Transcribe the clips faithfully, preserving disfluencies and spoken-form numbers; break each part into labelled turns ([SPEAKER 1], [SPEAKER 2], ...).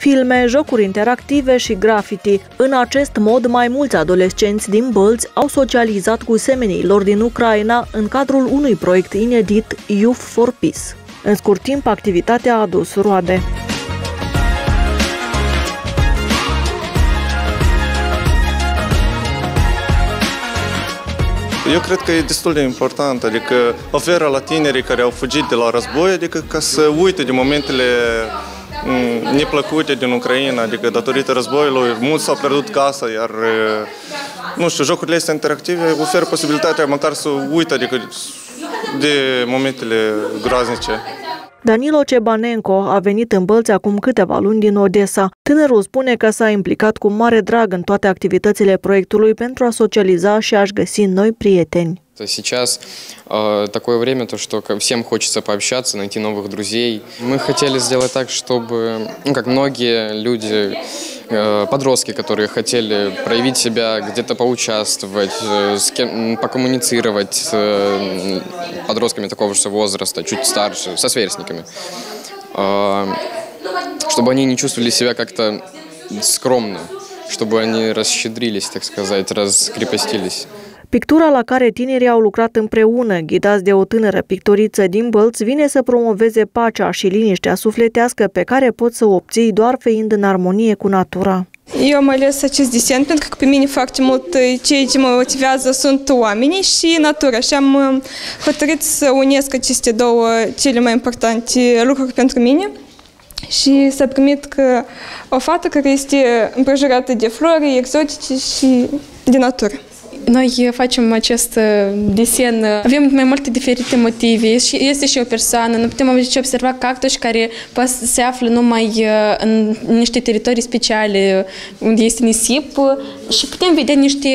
[SPEAKER 1] filme, jocuri interactive și graffiti. În acest mod, mai mulți adolescenți din Bălți au socializat cu semenii lor din Ucraina în cadrul unui proiect inedit Youth for Peace. În scurt timp, activitatea a adus roade.
[SPEAKER 2] Eu cred că e destul de important, adică oferă la tinerii care au fugit de la război, adică ca să uite de momentele neplăcute din Ucraina, adică datorită războiului, mulți s-au pierdut casa, iar, nu știu, jocurile astea interactive oferă posibilitatea măcar să uită adică, de momentele groaznice.
[SPEAKER 1] Danilo Cebanenko a venit în Bălți acum câteva luni din Odessa. Tânărul spune că s-a implicat cu mare drag în toate activitățile proiectului pentru a socializa și a-și găsi noi prieteni.
[SPEAKER 3] Сейчас э, такое время, то, что всем хочется пообщаться, найти новых друзей. Мы хотели сделать так, чтобы, ну, как многие люди, э, подростки, которые хотели проявить себя, где-то поучаствовать, э, с кем, покоммуницировать с э, подростками такого же возраста, чуть старше, со сверстниками, э, чтобы они не чувствовали себя как-то скромно, чтобы они расщедрились, так сказать, раскрепостились.
[SPEAKER 1] Pictura la care tinerii au lucrat împreună, ghidați de o tânără pictoriță din Bălți, vine să promoveze pacea și liniștea sufletească pe care poți să o obții doar fiind în armonie cu natura.
[SPEAKER 4] Eu am ales acest desen pentru că pe mine foarte mult ceea ce mă motivează sunt oamenii și natura și am hotărât să unesc aceste două cele mai importante lucruri pentru mine. Și s-a primit că o fată care este împrejurată de flori exotice și de natură.
[SPEAKER 5] Noi facem acest desen, avem mai multe diferite motive și este și o persoană, nu putem observa cactus care se află numai în niște teritorii speciale unde este nisip și putem vedea niște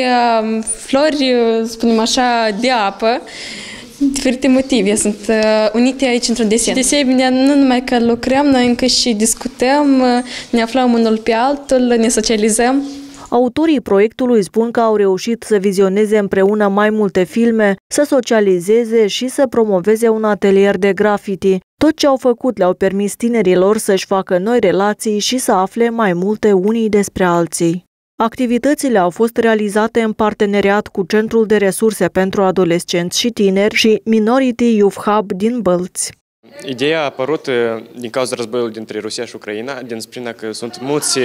[SPEAKER 5] flori, spunem așa, de apă. Diferite motive sunt unite aici într-un desen. De asemenea, nu numai că lucrăm, noi încă și discutăm, ne aflăm unul pe altul, ne socializăm.
[SPEAKER 1] Autorii proiectului spun că au reușit să vizioneze împreună mai multe filme, să socializeze și să promoveze un atelier de graffiti. Tot ce au făcut le-au permis tinerilor să-și facă noi relații și să afle mai multe unii despre alții. Activitățile au fost realizate în parteneriat cu Centrul de Resurse pentru Adolescenți și Tineri și Minority Youth Hub din Bălți.
[SPEAKER 6] Ideea a apărut din cauza războiului dintre Rusia și Ucraina, din pricina că sunt mulți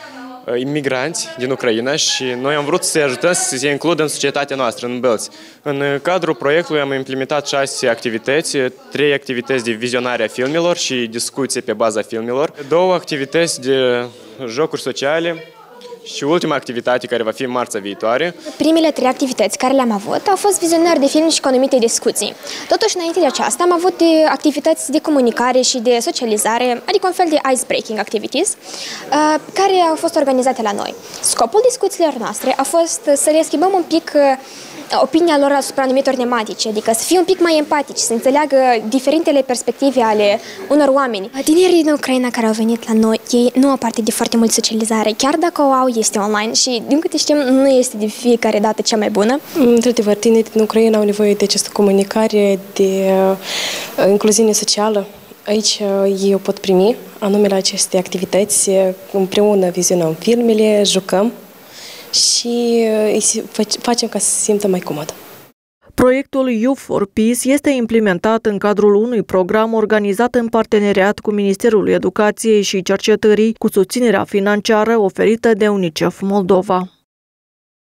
[SPEAKER 6] imigranți din Ucraina și noi am vrut să-i ajutăm să se includă în societatea noastră, în Bălți. În cadrul proiectului am implementat șase activități, trei activități de vizionare a filmelor și discuții pe baza filmelor, două activități de jocuri sociale și ultima activitate care va fi marțea viitoare.
[SPEAKER 7] Primele trei activități care le-am avut au fost vizionări de film și cu anumite discuții. Totuși, înainte de aceasta, am avut activități de comunicare și de socializare, adică un fel de ice-breaking activities, care au fost organizate la noi. Scopul discuțiilor noastre a fost să le schimbăm un pic opinia lor asupra anumitor tematici, adică să fie un pic mai empatici, să înțeleagă diferitele perspective ale unor oameni. Tinerii din Ucraina care au venit la noi, ei nu au parte de foarte mult socializare, chiar dacă o au, este online și, din câte știm, nu este de fiecare dată cea mai bună.
[SPEAKER 8] Într-adevăr, tinerii din Ucraina au nevoie de această comunicare, de uh, incluziune socială. Aici uh, ei o pot primi, anume la aceste activități, împreună vizionăm filmele, jucăm și facem ca să se simtă mai comod.
[SPEAKER 1] Proiectul Youth for Peace este implementat în cadrul unui program organizat în parteneriat cu Ministerul Educației și Cercetării, cu susținerea financiară oferită de UNICEF Moldova.